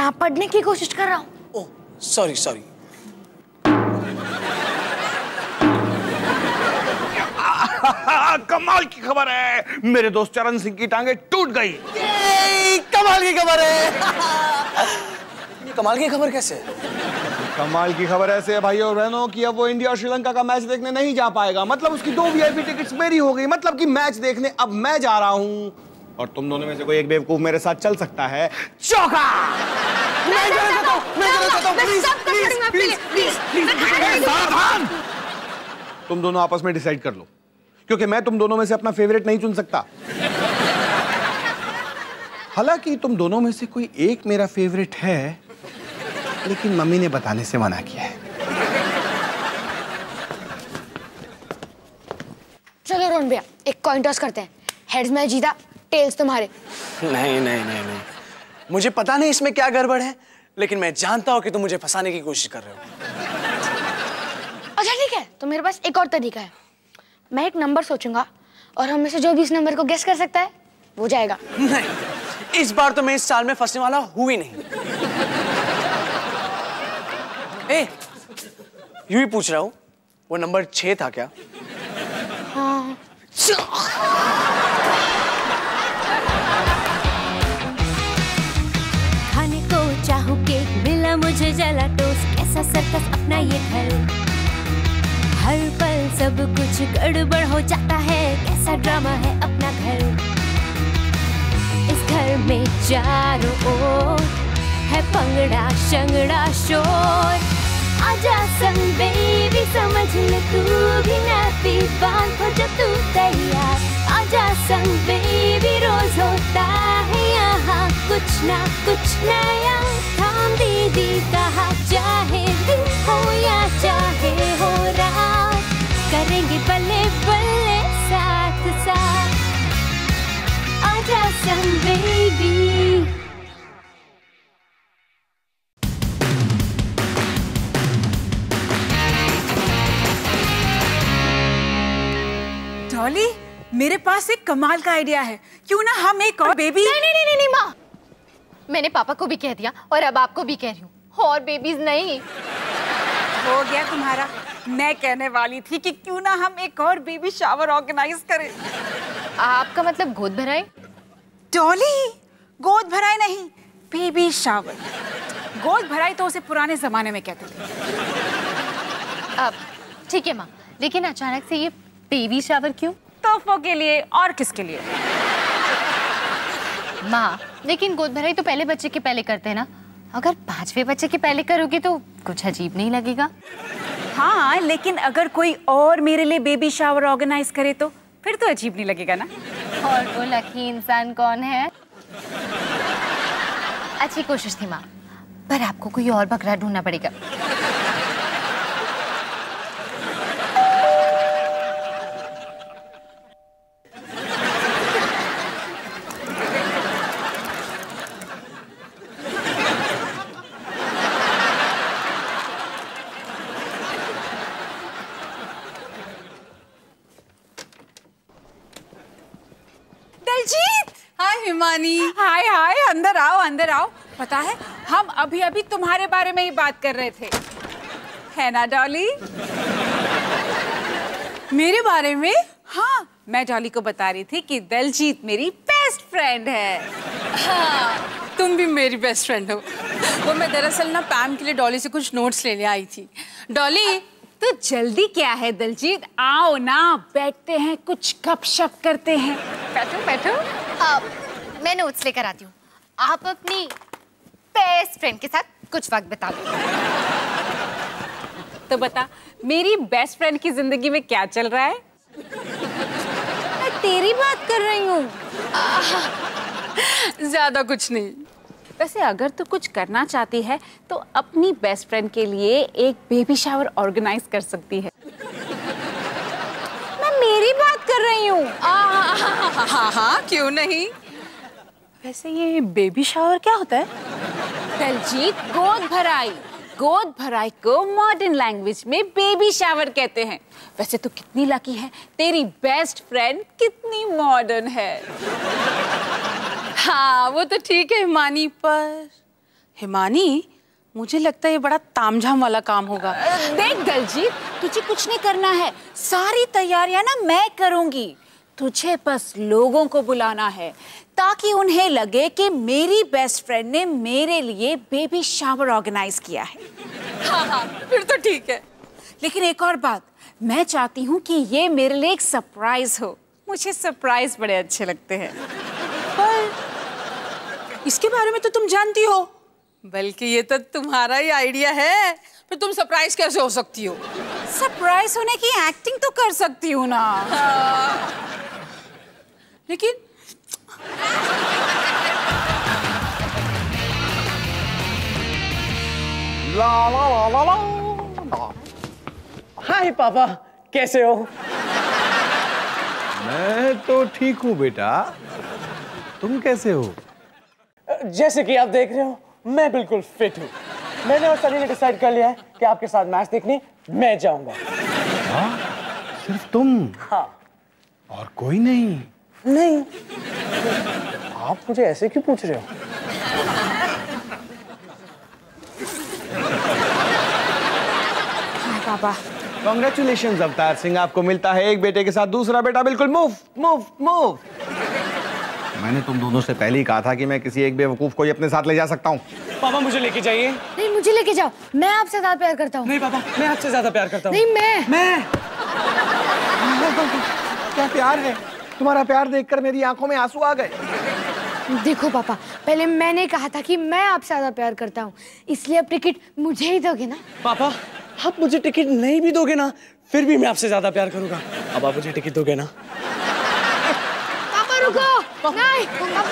यहाँ पढ़ने की कोशिश कर रहा हूँ। Oh sorry sorry. कमाल की खबर है, मेरे दोस्त चरण सिंह की टांगे टूट गई। कमाल की खबर है। ये कमाल की खबर कैसे? कमाल की खबर ऐसे है भाई और बहनों कि अब वो इंडिया और श्रीलंका का मैच देखने नहीं जा पाएगा। मतलब उसकी 2 वीआईपी टिकट्स मेरी हो गई। मतलब कि मैच देखने अब मैं जा रहा हूं और तुम दोनों में से कोई एक बेवकूफ मेरे साथ चल सकता है। चौका। सावधान। तुम दोनों आपस में डिसाइड कर लो, क्योंकि मैं तुम दोनों में से अपना फेवरेट नहीं चुन सकता। हालांकि तुम दोनों में से कोई एक मेरा फेवरेट है, लेकिन मम्मी ने बताने से मना किया है। चलो रोहन भैया, एक कॉइन टॉस करते हैं। हेड्स में जीता, टेल्स तुम्हारे। नहीं नहीं नहीं नहीं, मुझे पता नहीं इसमें क्या गड़बड़ है, लेकिन मैं जानता हूं कि तुम मुझे फंसाने की कोशिश कर रहे हो। अच्छा ठीक है, तो मेरे पास एक और तरीका है। मैं एक नंबर सोचूंगा और हम में से जो भी इस नंबर को गेस कर सकता है वो जाएगा। नहीं, इस बार तो मैं इस साल में फंसने वाला हूं ही नहीं। यूं ही पूछ रहा हूं, वो नंबर 6 था क्या? हाँ। खाने को चाहूं केक, मिला मुझे जला टोस्ट, कैसा सर्कस अपना ये घर। हर पल सब कुछ गड़बड़ हो जाता है, कैसा ड्रामा है अपना घर। इस घर में चारों ओर है पंगड़ा शंगड़ा शोर। आजा संग बेबी, समझ ले तू भी नाती बांध हो जब तू तैयार। आजा संग बेबी, रोज होता है यहाँ कुछ ना कुछ नया। थाम दीदी कहा, चाहे दिन हो या चाहे हो रात, करेंगे बल्ले बल्ले साथ साथ। आजा संग बेबी। डॉली, मेरे पास एक कमाल का आइडिया है। क्यों ना हम एक और बेबी। नहीं माँ, मैंने पापा को भी कह दिया और अब आपको भी कह रही हूँ, और बेबीज नहीं। हो गया तुम्हारा। मैं कहने वाली थी कि क्यों ना हम एक और बेबी शावर ऑर्गेनाइज करें। आपका मतलब गोद भराई? डॉली, गोद भराई नहीं, बेबी शावर। गोद भराई तो उसे पुराने जमाने में कहते थे। अब ठीक है माँ, लेकिन अचानक से ये बेबी शावर क्यों? तोहफों के लिए और किसके लिए? माँ, लेकिन गोद भराई तो पहले बच्चे के पहले करते हैं ना। अगर 5वें बच्चे के पहले करोगे तो कुछ अजीब नहीं लगेगा? हाँ, लेकिन अगर कोई और मेरे लिए बेबी शावर ऑर्गेनाइज करे तो फिर तो अजीब नहीं लगेगा ना। और वो लकी इंसान कौन है? अच्छी कोशिश थी माँ, पर आपको कोई और बकरा ढूंढना पड़ेगा। हाय हिमानी। हाय हाय, अंदर आओ अंदर आओ। पता है, हम अभी अभी तुम्हारे बारे में ही बात कर रहे थे, है ना डॉली? मेरे बारे में? हाँ, मैं डॉली को बता रही थी कि दिलजीत मेरी बेस्ट फ्रेंड है। हाँ, तुम भी मेरी बेस्ट फ्रेंड हो। वो मैं दरअसल ना पैम के लिए डॉली से कुछ नोट्स लेने आई थी। डॉली, तो जल्दी क्या है दिलजीत, आओ ना, बैठते हैं, कुछ गपशप करते हैं। बैठो बैठो। मैं नोट्स लेकर आती हूँ, आप अपनी बेस्ट फ्रेंड के साथ कुछ वक्त बिता लो। तो बता, मेरी बेस्ट फ्रेंड की जिंदगी में क्या चल रहा है? मैं तेरी बात कर रही हूँ। ज्यादा कुछ नहीं। वैसे अगर तू कुछ करना चाहती है तो अपनी बेस्ट फ्रेंड के लिए एक बेबी शावर ऑर्गेनाइज कर सकती है। मैं मेरी बात कर रही हूँ। हाँ, क्यों नहीं। वैसे ये बेबी शावर क्या होता है? दिलजीत, गोद भराई। गोद भराई को मॉडर्न लैंग्वेज में बेबी शावर कहते हैं। वैसे तो कितनी लकी है, तेरी बेस्ट फ्रेंड कितनी मॉडर्न है। हाँ, वो तो ठीक है हिमानी, पर हिमानी, मुझे लगता है ये बड़ा तामझाम वाला काम होगा। देख दलजीत, तुझे कुछ नहीं करना है, सारी तैयारियां ना मैं करूंगी। तुझे बस लोगों को बुलाना है ताकि उन्हें लगे कि मेरी बेस्ट फ्रेंड ने मेरे लिए बेबी शावर ऑर्गेनाइज किया है। हाँ, फिर तो ठीक है। लेकिन एक और बात, मैं चाहती हूँ कि ये मेरे लिए एक सरप्राइज हो। मुझे सरप्राइज बड़े अच्छे लगते हैं। पर इसके बारे में तो तुम जानती हो, बल्कि ये तो तुम्हारा ही आइडिया है, फिर तुम सरप्राइज कैसे हो सकती हो? सरप्राइज होने की एक्टिंग तो कर सकती हूँ ना। लेकिन ला ला ला ला ला। हाय पापा, कैसे हो? मैं तो ठीक हूँ बेटा, तुम कैसे हो? जैसे कि आप देख रहे हो, मैं बिल्कुल फिट हूँ। मैंने और सनी ने डिसाइड कर लिया है कि आपके साथ मैच देखने मैं जाऊंगा। हाँ? सिर्फ तुम? हाँ। और कोई नहीं? नहीं। आप मुझे ऐसे क्यों पूछ रहे हो? पापा, कांग्रेचुलेशंस अवतार सिंह, आपको मिलता है एक बेटे के साथ दूसरा बेटा बिल्कुल मुफ्त मुफ्त मुफ्त। मैंने तुम दोनों से पहले ही कहा था कि मैं किसी एक बेवकूफ को ही अपने साथ ले जा सकता हूँ। पापा मुझे लेके जाइए। नहीं, मुझे लेके जाओ, मैं आपसे ज्यादा प्यार करता हूँ। नहीं पापा, मैं आपसे ज्यादा प्यार करता हूँ। नहीं, मैं क्या प्यार है? तुम्हारा प्यार देखकर मेरी आंखों में आंसू आ गए। देखो पापा, पहले मैंने कहा था कि मैं आपसे ज्यादा प्यार करता हूँ, इसलिए अब टिकट मुझे ही दोगे ना? पापा, आप मुझे टिकट नहीं भी दोगे ना, फिर भी मैं आपसे ज्यादा प्यार करूंगा। अब आप मुझे टिकट दोगे ना? पापा रुको, नहीं।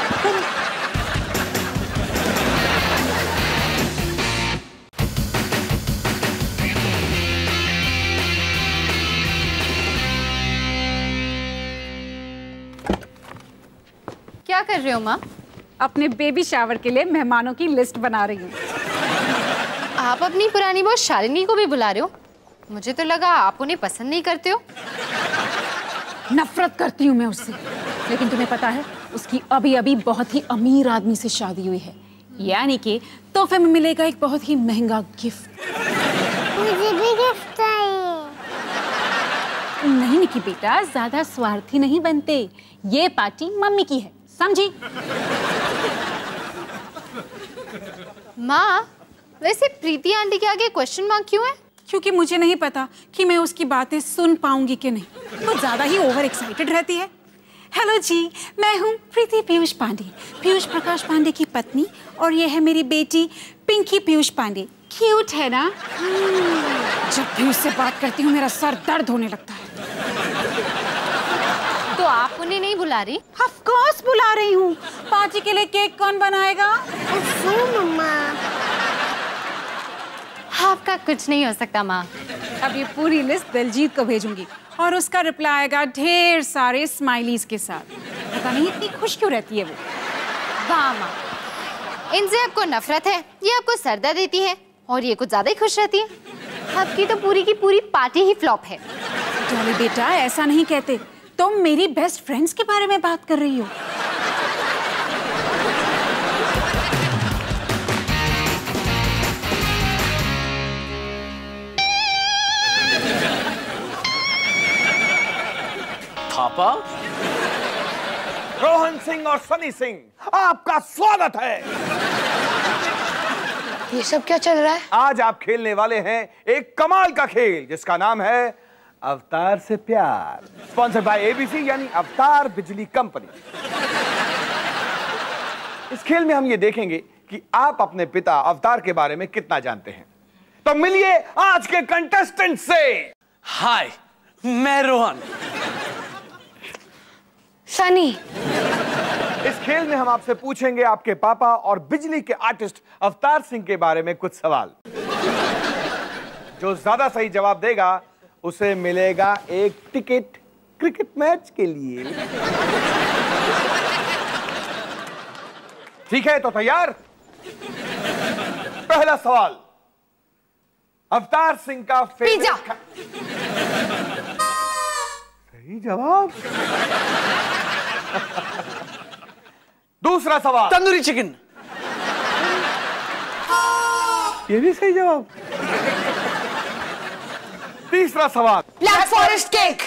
क्या कर रहे हो माँ? अपने बेबी शावर के लिए मेहमानों की लिस्ट बना रही हूँ। आप अपनी पुरानी बॉस शालिनी को भी बुला रहे हो? मुझे तो लगा आप उन्हें पसंद नहीं करते हो। नफरत करती हूँ मैं उससे, लेकिन तुम्हें पता है उसकी अभी अभी बहुत ही अमीर आदमी से शादी हुई है, यानी कि तोहफे में मिलेगा एक बहुत ही महंगा गिफ्ट। मुझे भी गिफ्ट चाहिए। नहीं निकी बेटा, ज्यादा स्वार्थी नहीं बनते, ये पार्टी मम्मी की है, समझी? माँ, वैसे प्रीति आंटी के आगे क्वेश्चन मार्क क्यों है? क्योंकि मुझे नहीं पता कि मैं उसकी बातें सुन पाऊंगी कि नहीं। वो ज्यादा ही ओवर एक्साइटेड रहती है। हेलो जी, मैं हूँ प्रीति पीयूष पांडे, पीयूष प्रकाश पांडे की पत्नी, और ये है मेरी बेटी पिंकी पीयूष पांडे। क्यूट है ना? जब भी उससे बात करती हूँ मेरा सर दर्द होने लगता है। तो आप उन्हें नहीं बुला रही? ऑफ कोर्स बुला रही हूँ। पार्टी के लिए केक कौन बनाएगा? मम्मा, आपका कुछ नहीं हो सकता माँ। अब ये पूरी लिस्ट दिलजीत को भेजूंगी और उसका रिप्लाई आएगा ढेर सारे स्माइलीज के साथ। पता नहीं इतनी खुश क्यों रहती है वो। वाह माँ, इनसे आपको नफरत है, ये आपको सरदर्द देती है, और ये कुछ ज्यादा ही खुश रहती है। आपकी तो पूरी की पूरी पार्टी ही फ्लॉप है। डॉली बेटा, ऐसा नहीं कहते, तुम मेरी बेस्ट फ्रेंड्स के बारे में बात कर रही हो। पापा, रोहन सिंह और सनी सिंह, आपका स्वागत है। ये सब क्या चल रहा है? आज आप खेलने वाले हैं एक कमाल का खेल जिसका नाम है अवतार से प्यार, स्पॉन्सर्ड बाय एबीसी यानी अवतार बिजली कंपनी। इस खेल में हम ये देखेंगे कि आप अपने पिता अवतार के बारे में कितना जानते हैं। तो मिलिए आज के कंटेस्टेंट से। हाय, मैं रोहन। सनी। इस खेल में हम आपसे पूछेंगे आपके पापा और बिजली के आर्टिस्ट अवतार सिंह के बारे में कुछ सवाल। जो ज्यादा सही जवाब देगा उसे मिलेगा एक टिकट क्रिकेट मैच के लिए। ठीक है, तो तैयार? पहला सवाल, अवतार सिंह का पिज्जा। सही जवाब। दूसरा सवाल, तंदूरी चिकन। ये भी सही जवाब। तीसरा सवाल, ब्लैक फॉरेस्ट केक।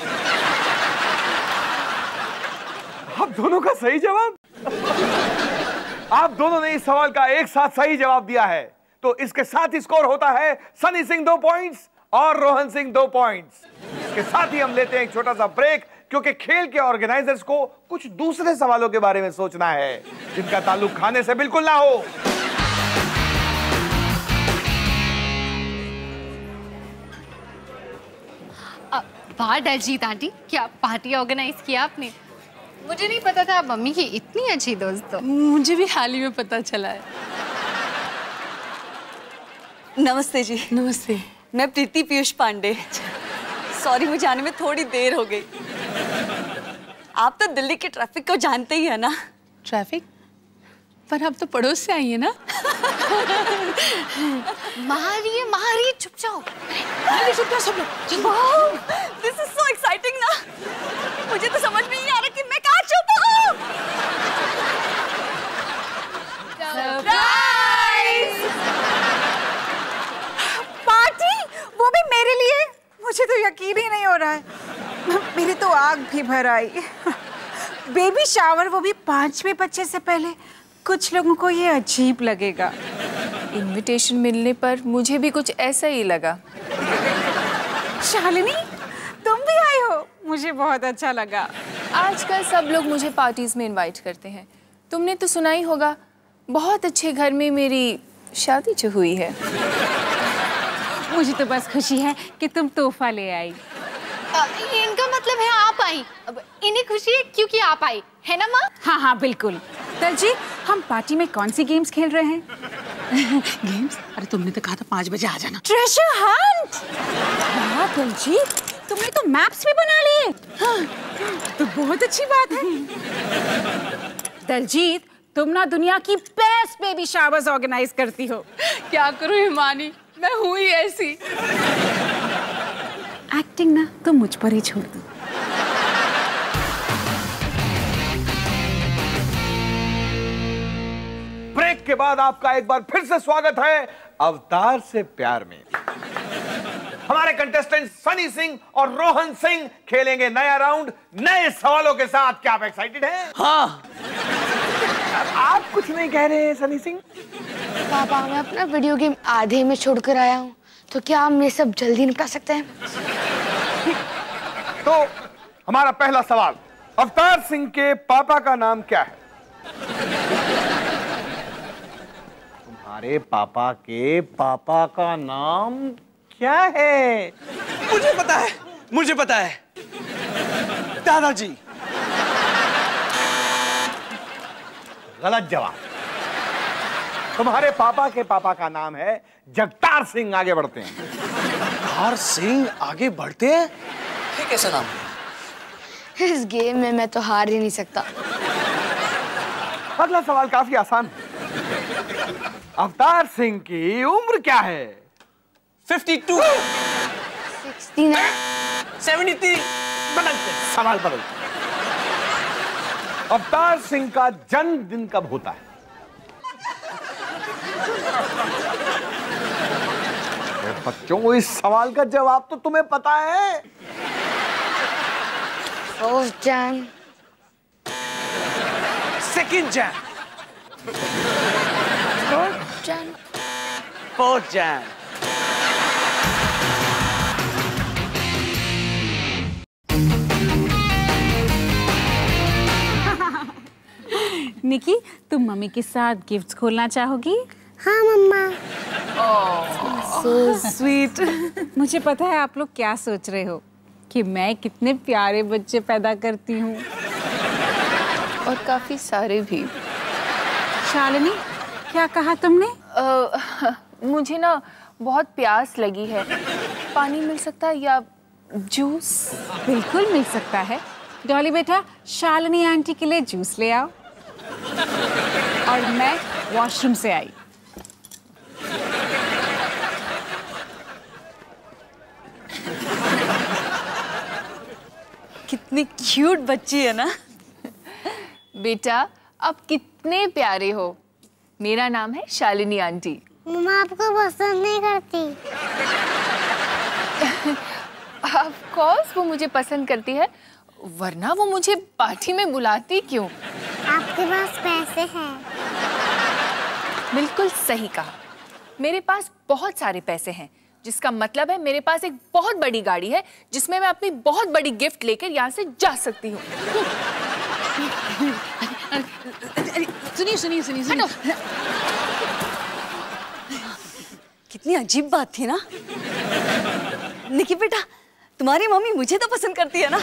आप दोनों का सही जवाब। आप दोनों ने इस सवाल का एक साथ सही जवाब दिया है, तो इसके साथ ही स्कोर होता है सनी सिंह 2 पॉइंट्स और रोहन सिंह 2 पॉइंट्स। इसके साथ ही हम लेते हैं एक छोटा सा ब्रेक, क्योंकि खेल के ऑर्गेनाइजर्स को कुछ दूसरे सवालों के बारे में सोचना है जिनका ताल्लुक खाने से बिल्कुल ना हो। वाह दलजीत आंटी, क्या पार्टी ऑर्गेनाइज किया आपने। मुझे नहीं पता था आप मम्मी की इतनी अच्छी दोस्त हो। मुझे भी हाल ही में पता चला है। नमस्ते जी। नमस्ते। मैं प्रीति पीयूष पांडे। सॉरी, मुझे आने में थोड़ी देर हो गई। आप तो दिल्ली के ट्रैफिक को जानते ही है ना। ट्रैफिक? पर आप तो पड़ोस से आई है ना। महारी चुप जाओ। चुप जाओ सब लोग। दिस इज सो एक्साइटिंग ना। मुझे तो समझ में नहीं आ रहा कि मैं कहाँ छुपा हूँ। सरप्राइज पार्टी, वो भी मेरे लिए। मुझे तो यकीन ही नहीं हो रहा है। मेरी तो आग भी भर आई। बेबी शावर, वो भी 5वें बच्चे से पहले। कुछ लोगों को ये अजीब लगेगा। इनविटेशन मिलने पर मुझे भी कुछ ऐसा ही लगा। शालिनी, तुम भी आई हो, मुझे बहुत अच्छा लगा। आजकल सब लोग मुझे पार्टीज में इनवाइट करते हैं। तुमने तो सुना ही होगा, बहुत अच्छे घर में मेरी शादी जो हुई है। मुझे तो बस खुशी है कि तुम तोहफा ले आई। इनका मतलब है आप आई। अब इन्हें खुशी है क्योंकि आप आई, है ना माँ? हाँ हाँ बिल्कुल। दलजीत, हम पार्टी में कौन सी गेम्स खेल रहे हैं? गेम्स? अरे तुमने तो कहा था 5 बजे आ जाना। Treasure hunt. हाँ दलजीत, तुमने तो मैप्स भी बना लिए। हाँ, तो बहुत अच्छी बात है। दलजीत, तुम ना दुनिया की बेस्ट बेबी शावर्स ऑर्गेनाइज करती हो। क्या करूं हिमानी, मैं हूं ही ऐसी। एक्टिंग ना तुम मुझ पर ही छोड़ दो। ब्रेक के बाद आपका एक बार फिर से स्वागत है अवतार से प्यार में। हमारे कंटेस्टेंट सनी सिंह और रोहन सिंह खेलेंगे नया राउंड नए सवालों के साथ। क्या आप एक्साइटेड हैं? हाँ। आप कुछ नहीं कह रहे हैं सनी सिंह? पापा, मैं अपना वीडियो गेम आधे में छोड़कर आया हूँ, तो क्या हम ये सब जल्दी निपटा सकते हैं? तो हमारा पहला सवाल, अवतार सिंह के पापा का नाम क्या है? तुम्हारे पापा के पापा का नाम क्या है? मुझे पता है, मुझे पता है, दादाजी। गलत जवाब। तुम्हारे पापा के पापा का नाम है जगतार सिंह। आगे बढ़ते हैं। जगतार सिंह आगे बढ़ते हैं? ये कैसा नाम है? इस गेम में मैं तो हार ही नहीं सकता। अगला सवाल काफी आसान है। अवतार सिंह की उम्र क्या है? 52, 69, 73। बदलते, सवाल बदलते। अवतार सिंह का जन्मदिन कब होता है? बच्चों, इस सवाल का जवाब तो तुम्हें पता है। 1 जन, 2 जन, 3 जन, 4 जन। निकी, तुम मम्मी के साथ गिफ्ट्स खोलना चाहोगी? हाँ मम्मा। So sweet। मुझे पता है आप लोग क्या सोच रहे हो कि मैं कितने प्यारे बच्चे पैदा करती हूँ। और काफी सारे भी। शालिनी, क्या कहा तुमने? मुझे ना बहुत प्यास लगी है, पानी मिल सकता है या जूस? बिल्कुल मिल सकता है। डॉली बेटा, शालिनी आंटी के लिए जूस ले आओ। और मैं वॉशरूम से आई। कितनी क्यूट बच्ची है ना। बेटा, आप कितने प्यारे हो। मेरा नाम है शालिनी आंटी। मम्मा आपको पसंद नहीं करती। ऑफ कोर्स वो मुझे पसंद करती है, वरना वो मुझे पार्टी में बुलाती क्यों? आपके पास पैसे हैं। बिल्कुल सही कहा, मेरे पास बहुत सारे पैसे हैं, जिसका मतलब है मेरे पास एक बहुत बड़ी गाड़ी है जिसमें मैं अपनी बहुत बड़ी गिफ्ट लेकर यहाँ से जा सकती हूँ। सुनिए सुनिए सुनिए सुनिए, कितनी अजीब बात थी ना। निकी बेटा, तुम्हारी मम्मी मुझे तो पसंद करती है ना?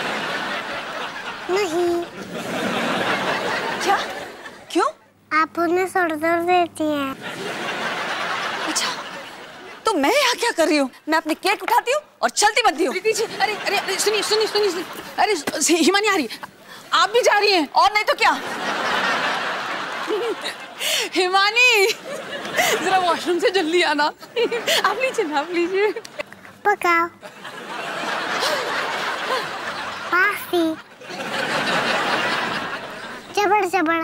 नहीं। क्या? क्यों? आप उन्हें सर दर्द देती हैं। अच्छा, तो मैं यहाँ क्या कर रही हूँ? मैं अपने केक उठाती हूँ और चलती बनती हूँ। अरे अरे अरे सुनिए सुनिए सुनिए, अरे हिमानी आ रही है, आप भी जा रही हैं? और नहीं तो क्या। हिमानी जरा वॉशरूम से जल्दी आना। आप लीजिए ना, आप लीजिए। पकाओ। पासी। चबड़ चबड़।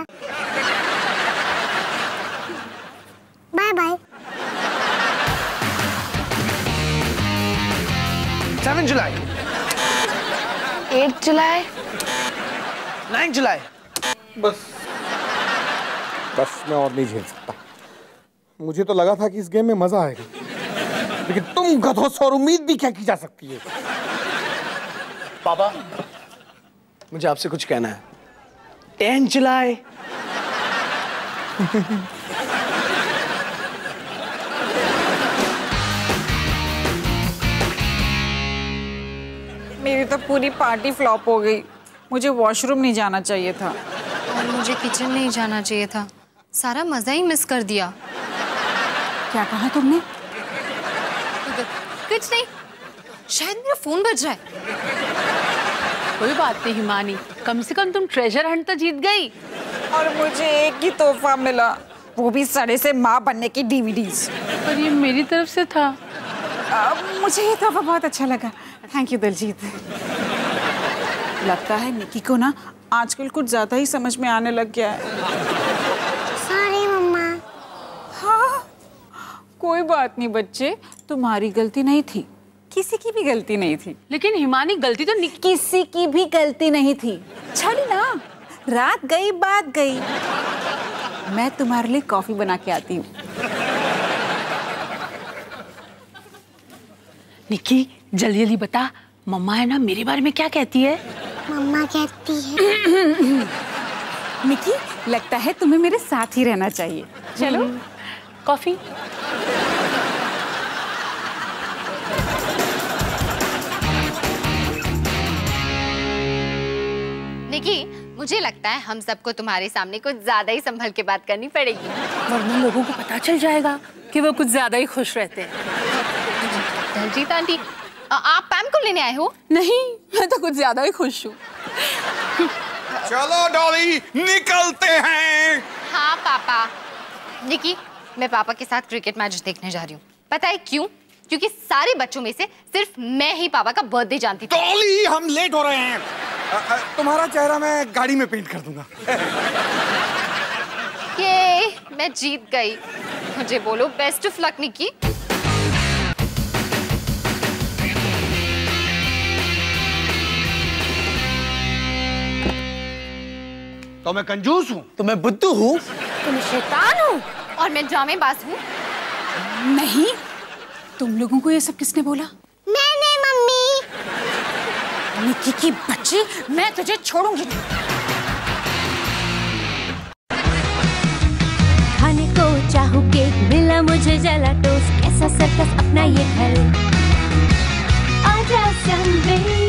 Bye bye. 7 जुलाई, 8 जुलाई, 9 जुलाई। बस मैं और नहीं झेल सकता। मुझे तो लगा था कि इस गेम में मजा आएगा, लेकिन तुम गधों से और उम्मीद भी क्या की जा सकती है। पापा, मुझे आपसे कुछ कहना है। 10 जुलाई। मेरी तो पूरी पार्टी फ्लॉप हो गई। मुझे वॉशरूम नहीं जाना चाहिए था और मुझे किचन नहीं जाना चाहिए था। सारा मजा ही मिस कर दिया। क्या कहा तुमने? कुछ नहीं, शायद मेरा फोन बज रहा है। कोई बात नहीं हिमानी, कम से कम तुम ट्रेजर हंट तो जीत गई। और मुझे एक ही तोहफा मिला, वो भी सड़े से माँ बनने की डीवीडीज। पर ये मेरी तरफ से था। मुझे ये तोहफा बहुत अच्छा लगा। Thank you Diljit. लगता है निकी को ना आजकल कुछ ज्यादा ही समझ में आने लग गया है। सॉरी मम्मा। हाँ, कोई बात नहीं बच्चे, तुम्हारी गलती नहीं थी, किसी की भी गलती नहीं थी। लेकिन हिमानी गलती तो किसी की भी गलती नहीं थी। छोड़ी ना, रात गई बात गई। मैं तुम्हारे लिए कॉफी बना के आती हूँ। निकी जल्दी जल्दी बता, मम्मा है ना मेरे बारे में क्या कहती है? मम्मा कहती है निकी, लगता है तुम्हें मेरे साथ ही रहना चाहिए। चलो कॉफी। निकी, मुझे लगता है हम सबको तुम्हारे सामने कुछ ज्यादा ही संभल के बात करनी पड़ेगी, वरना लोगों को पता चल जाएगा कि वो कुछ ज्यादा ही खुश रहते हैं। दलजीत आंटी, आप पैम को लेने आए हो? नहीं, मैं तो कुछ ज्यादा ही खुश हूँ। चलो डॉली, निकलते हैं। हाँ पापा। निकी, मैं पापा के साथ क्रिकेट मैच देखने जा रही हूँ। पता है क्यों? क्योंकि सारे बच्चों में से सिर्फ मैं ही पापा का बर्थडे जानती थी। डॉली, हम लेट हो रहे हैं। तुम्हारा चेहरा मैं गाड़ी में पेंट कर दूंगा। ये मैं जीत गई। मुझे बोलो बेस्ट ऑफ लक निकी। तो मैं कंजूस हूँ? तो मैं बुद्धू हूँ? तुम शैतान हो और मैं जामेबाज हूँ। नहीं, तुम लोगों को ये सब किसने बोला? मैंने मम्मी। निकी की बच्ची, मैं तुझे छोड़ूंगी नहीं। खाने को चाहूं केक, मिला मुझे जला टोस्ट, कैसा सर्कस अपना ये घर। आजा संडे।